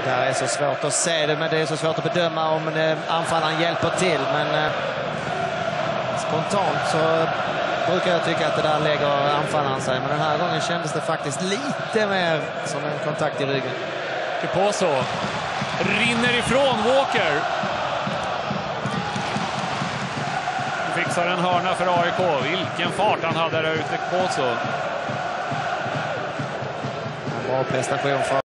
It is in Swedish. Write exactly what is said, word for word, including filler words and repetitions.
Det här är så svårt att se det, men det är så svårt att bedöma om anfallaren hjälper till. Men eh, spontant så brukar jag tycka att det där lägger anfallaren sig. Men den här gången kändes det faktiskt lite mer som en kontakt i ryggen. Keposo rinner ifrån Walker. Fixar en hörna för A I K. Vilken fart han hade där ute, Keposo. En bra prestation för